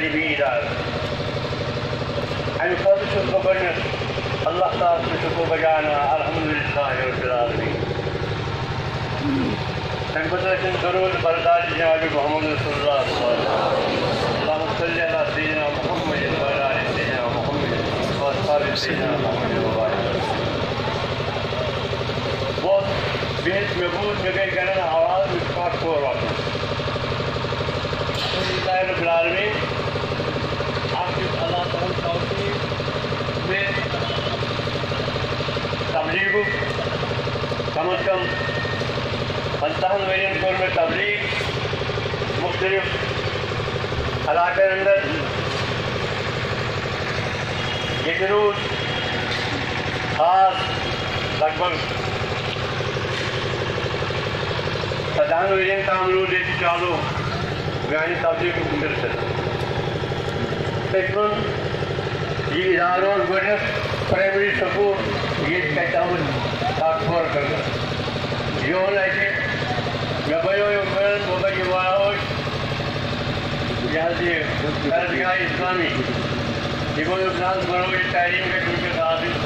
تعلیمی ادارہ امہ خاطر گۄڈنیٚتھ اللہ تعالیٰ سُنٛد شُکر بجانا الحمدللہ رب العالمین تمہِ پتہٕ ٲسِن درود بردار جناب محمد رسول اللہ صلی اللہ علیہ وسلم اللہم صلی علی سیدنا محمد وعلی آل سیدنا محمد واصحاب سیدنا محمد وبارک بہت بہت محبوب مے گئی گرن آواز مجھ پاک کور واتن الحمدللہ رب العالمین آپ کی اللہ تعالیٰ توفیق میں تبلیغ کم از کم 50 ورین کور میں تبلیغ مختلف علاقے اندر یہ روز خاص لگ بھگ 50 ورین تام روز یہ چالو میانی تبلیغ سلسلہ تقریباً یہ اداروں گۄڈنیٚتھ پرائمری سکول یہ کتاون تاکور کرنا یہ مے بنو یہ بوبا واج یہ درسگاہ اسلامی یہ بنو بنو یہ تعلیم کے حاصل